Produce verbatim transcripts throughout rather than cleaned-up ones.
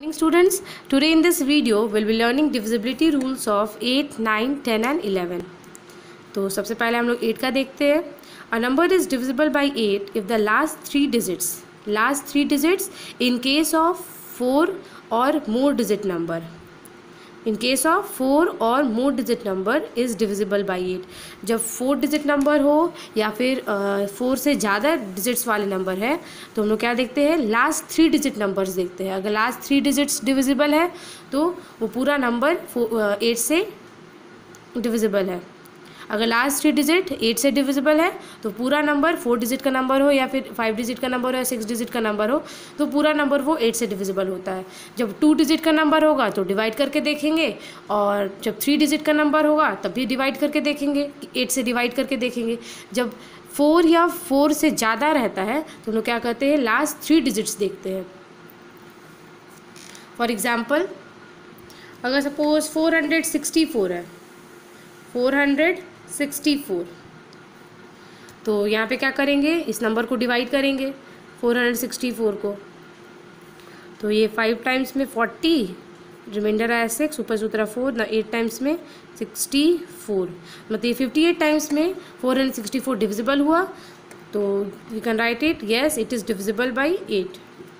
Morning students, today in this video we'll be learning divisibility rules of eight, nine, ten and eleven. तो सबसे पहले हम लोग eight का देखते हैं. A number is divisible by eight if the last three digits last three digits in case of four or more digit number in case of four और more digit number is divisible by eight. जब four digit number हो या फिर four uh, से ज़्यादा digits वाले number है तो हम लोग क्या देखते हैं, लास्ट थ्री डिजिट नंबर्स देखते हैं. अगर लास्ट थ्री डिजिट्स डिविजिबल है तो वो पूरा नंबर एट से डिविजिबल है. अगर लास्ट थ्री डिजिट एट से डिविजिबल है तो पूरा नंबर फोर डिजिट का नंबर हो या फिर फाइव डिजिट का नंबर हो या सिक्स डिजिट का नंबर हो तो पूरा नंबर वो एट से डिविजिबल होता है. जब टू डिजिट का नंबर होगा तो डिवाइड करके देखेंगे, और जब थ्री डिजिट का नंबर होगा तब भी डिवाइड करके देखेंगे, एट से डिवाइड करके देखेंगे. जब फोर या फोर से ज़्यादा रहता है तो हम लोग क्या करते हैं, लास्ट थ्री डिजिट्स देखते हैं. फॉर एग्ज़ाम्पल, अगर suppose four hundred sixty four है, फोर हंड्रेड सिक्सटी फोर, तो यहाँ पे क्या करेंगे, इस नंबर को डिवाइड करेंगे फोर हंड्रेड सिक्सटी फोर को. तो ये फाइव टाइम्स में फोर्टी, रिमाइंडर आया सिक्स, ऊपर से उतरा फोर, ना एट टाइम्स में सिक्सटी फोर, मतलब ये फिफ्टी एट टाइम्स में four hundred sixty four divisible हुआ. तो we can write it, yes it is divisible by eight.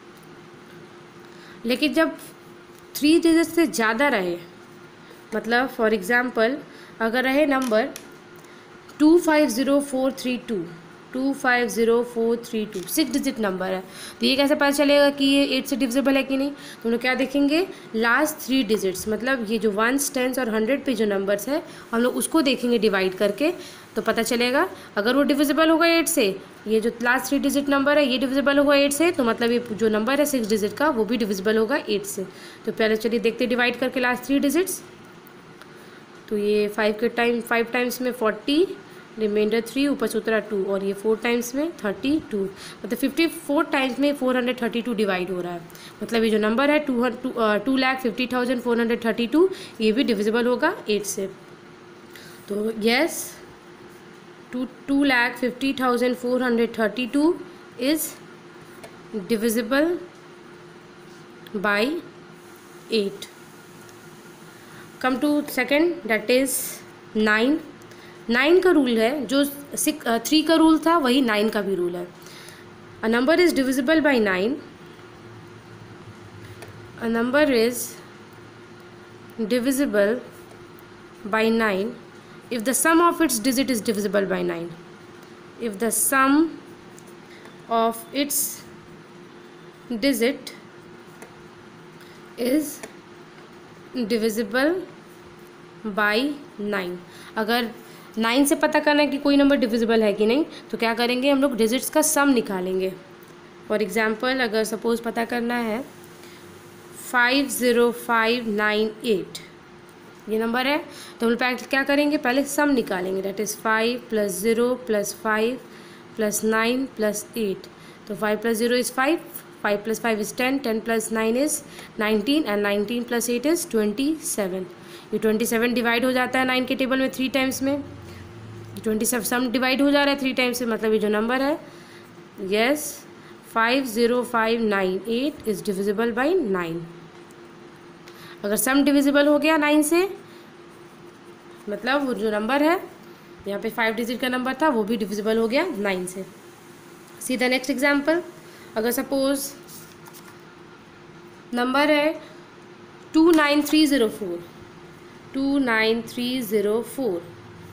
लेकिन जब थ्री डिजिट से ज़्यादा रहे, मतलब फॉर एग्ज़ाम्पल अगर रहे number two five zero four three two, two five zero four three two, six digit number है, तो ये कैसे पता चलेगा कि ये एट से डिविजिबल है कि नहीं. तो हम लोग क्या देखेंगे, लास्ट थ्री डिजिट्स, मतलब ये जो वंस टेंस और हंड्रेड पे जो नंबर्स है हम लोग उसको देखेंगे डिवाइड करके, तो पता चलेगा. अगर वो डिविजिबल होगा एट से, ये जो लास्ट थ्री डिजिट नंबर है ये डिविजिबल होगा एट से, तो मतलब ये जो नंबर है सिक्स डिजिट का वो भी डिविजिबल होगा एट से. तो पहले चलिए देखते डिवाइड करके लास्ट थ्री डिजिट्स. तो ये फाइव के टाइम फाइव टाइम्स में फोर्टी, रिमाइंडर थ्री, ऊपर से उतरा टू, और ये फोर टाइम्स में थर्टी टू, मतलब फिफ्टी फोर टाइम्स में four hundred thirty two divide हो रहा है. मतलब ये जो नंबर है two two lakh fifty thousand four hundred thirty two, ये भी डिविजिबल होगा एट से. तो yes, two two lakh fifty thousand four hundred thirty two is divisible by eight. Come to second, that is nine. Nine का rule है, जो six three का rule था वही नाइन का भी रूल है. A number is divisible by nine, a number is divisible by nine if the sum of its digit is divisible by nine. If the sum of its digit is divisible by nine. अगर nine से पता करना है कि कोई number divisible है कि नहीं, तो क्या करेंगे, हम लोग डिजिट्स का सम निकालेंगे. फॉर एग्जांपल, अगर सपोज पता करना है five zero five nine eight, ये नंबर है, तो हम लोग क्या करेंगे, पहले सम निकालेंगे. That is five plus zero plus five plus nine plus eight. तो five plus zero is five, five plus five is ten, ten plus nine is nineteen, and nineteen plus eight is twenty seven. ये twenty seven divide हो जाता है nine के table में three times में. Twenty seven सम divide हो जा रहा है थ्री टाइम्स से, मतलब ये जो नंबर है, yes five zero five nine eight is divisible by nine. अगर सम डिविजिबल हो गया नाइन से, मतलब वो जो नंबर है यहाँ पे फाइव डिजिट का नंबर था वो भी डिविजिबल हो गया नाइन से. See the next example. अगर सपोज नंबर है two nine three zero four, two nine three zero four,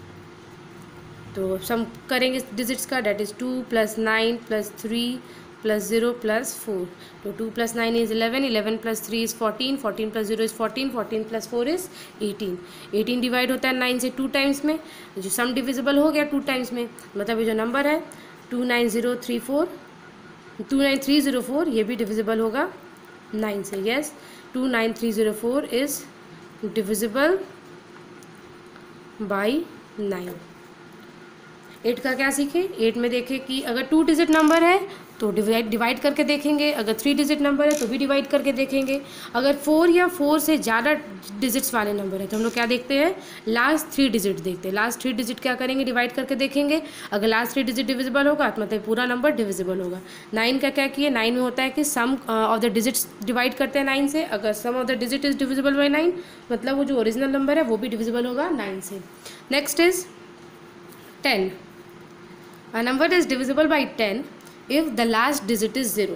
तो सम करेंगे डिजिट्स का. That is two plus nine plus three plus zero plus four. तो two plus nine is eleven, eleven plus three is fourteen, fourteen plus zero is fourteen, fourteen plus four is eighteen. Eighteen divide होता है nine से two times में, जो सम divisible हो गया two times में, मतलब ये जो नंबर है two nine zero three four two nine three zero four, ये भी डिविजिबल होगा नाइन से. Yes, two nine three zero four is divisible by nine. Eight का क्या सीखे, एट में देखें कि अगर टू डिजिट नंबर है तो डिवाइड डिवाइड करके देखेंगे, अगर थ्री डिजिट नंबर है तो भी डिवाइड करके देखेंगे, अगर फोर या फोर से ज़्यादा डिजिट्स वाले नंबर है तो हम लोग क्या देखते हैं, लास्ट थ्री डिजिट देखते हैं। लास्ट थ्री डिजिट क्या करेंगे, डिवाइड करके देखेंगे, अगर लास्ट थ्री डिजिट डिविजिबल होगा तो मतलब पूरा नंबर डिविजिबल होगा। नाइन का क्या किए, नाइन में होता है कि sum of the digits divide करते हैं नाइन से, अगर sum of the digits is divisible by nine मतलब वो जो ओरिजिनल नंबर है वो भी डिविजिबल होगा नाइन से। Next is ten. A number is divisible by ten if the last digit is zero.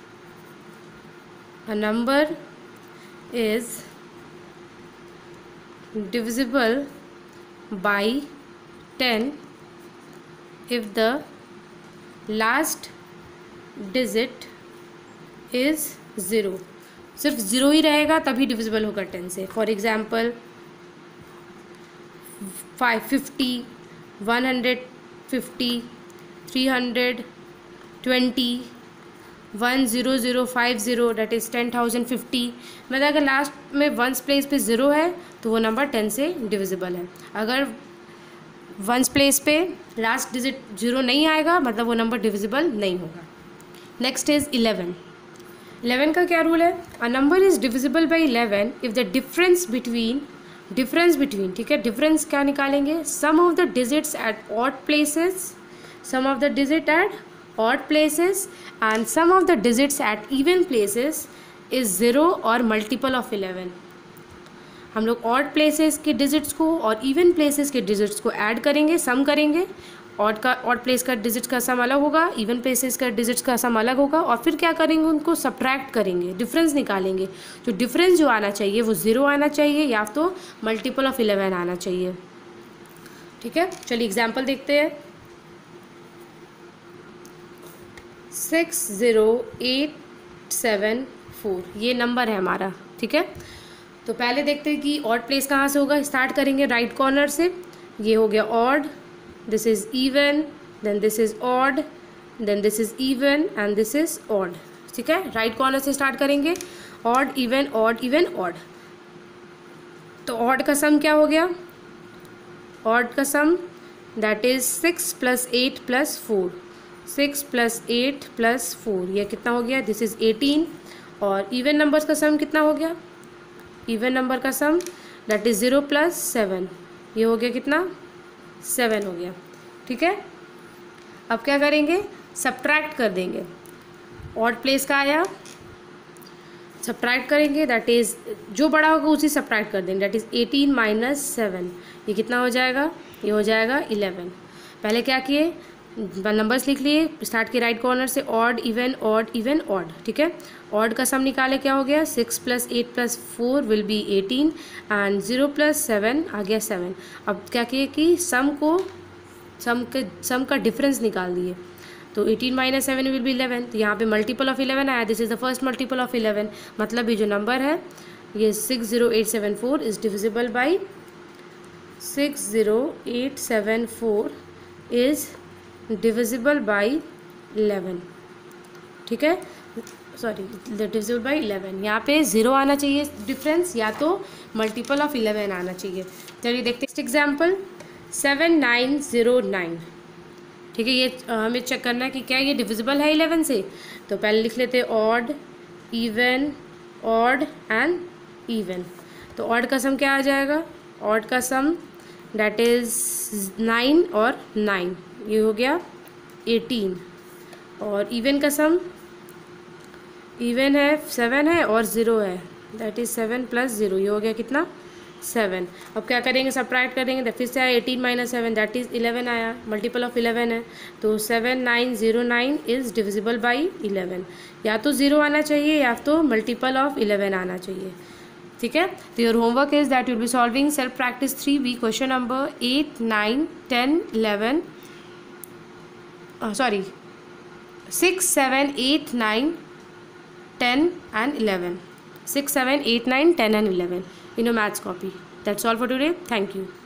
A number is divisible by ten if the last digit is zero. सिर्फ zero ही रहेगा तभी divisible होगा ten से। For example five fifty, one hundred fifty, three hundred twenty, one zero zero five zero that is ten thousand fifty. मतलब अगर last में once place पे ज़ीरो है तो वो नंबर टेन से डिविजिबल है। अगर वंस प्लेस पे लास्ट डिजिट ज़ीरो नहीं आएगा मतलब वो नंबर डिविजिबल नहीं होगा। Next is eleven. इलेवन का क्या रूल है, a number is divisible by eleven if the difference between difference between ठीक है, डिफरेंस क्या निकालेंगे, sum of the digits at odd places, sum of the digit at odd places and sum of the digits at even places is zero और multiple of eleven। हम लोग odd places के digits को और even places के digits को add करेंगे, sum करेंगे। odd का odd place का digits का sum अलग होगा, even places का digits का sum अलग होगा और फिर क्या करेंगे, उनको subtract करेंगे, difference निकालेंगे। जो difference जो आना चाहिए वो ज़ीरो आना चाहिए या तो multiple of eleven आना चाहिए। ठीक है, चलिए एग्जाम्पल देखते हैं। Six zero eight seven four ये नंबर है हमारा। ठीक है, तो पहले देखते हैं कि ऑड प्लेस कहाँ से होगा। स्टार्ट करेंगे राइट कॉर्नर से, ये हो गया odd, this is even, then this is odd, then this is even and this is odd. ठीक है, राइट कॉर्नर से स्टार्ट करेंगे, odd even odd even odd. तो ऑड का सम क्या हो गया, ऑड का sum that is six plus eight plus four, six plus eight plus four ये कितना हो गया, दिस इज़ एटीन। और इवन नंबर्स का सम कितना हो गया, इवन नंबर का sum that is zero plus seven, ये हो गया कितना, सेवन हो गया। ठीक है, अब क्या करेंगे, सब्ट्रैक्ट कर देंगे। ऑड प्लेस का आया, सब्ट्रैक्ट करेंगे, दैट इज़ जो बड़ा होगा उसी सब्ट्रैक्ट कर देंगे, that is eighteen minus seven, ये कितना हो जाएगा, ये हो जाएगा इलेवन। पहले क्या किए, नंबर्स लिख लिए, स्टार्ट के राइट कॉर्नर से odd even odd even odd. ठीक है, ऑड का सम निकाले, क्या हो गया, six plus eight plus four will be eighteen and zero plus seven आ गया सेवन। अब क्या किए कि सम को सम के सम का डिफरेंस निकाल दिए, तो eighteen minus seven will be eleven. तो यहाँ पे मल्टीपल ऑफ इलेवन आया, this is the first multiple of eleven. मतलब ये जो नंबर है ये six zero eight seven four is divisible by six zero eight seven four is divisible by eleven. ठीक है, सॉरी डिविजिबल बाई इलेवन। यहाँ पे ज़ीरो आना चाहिए डिफरेंस या तो मल्टीपल ऑफ इलेवन आना चाहिए। चलिए देखते हैं next example, seven nine zero nine. ठीक है, ये हमें चेक करना है कि क्या ये डिविजिबल है इलेवन से। तो पहले लिख लेते हैं odd even odd and even. तो ऑड का सम क्या आ जाएगा, ऑड का सम दैट इज़ नाइन और नाइन, ये हो गया एटीन। और इवन का सम, इवन है सेवन है और ज़ीरो है, that is seven plus zero, ये हो गया कितना, सेवन। अब क्या करेंगे, सब्ट्रैक्ट करेंगे, तो फिर से आया eighteen minus seven that is eleven आया, मल्टीपल ऑफ इलेवन है। तो seven nine zero nine is divisible by eleven. या तो ज़ीरो आना चाहिए या तो मल्टीपल ऑफ इलेवन आना चाहिए। ठीक है, तो your homework is that will be solving self practice three B question number eight nine ten eleven sorry six seven eight nine ten and eleven. six, seven, eight, nine, ten and eleven in your maths copy. That's all for today. Thank you.